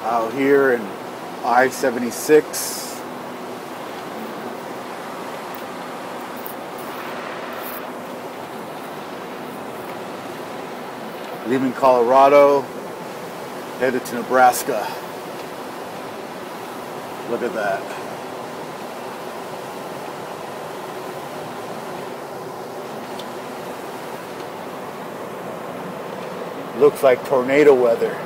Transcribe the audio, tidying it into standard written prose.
out here in I-76. Leaving Colorado, headed to Nebraska. Look at that. Looks like tornado weather.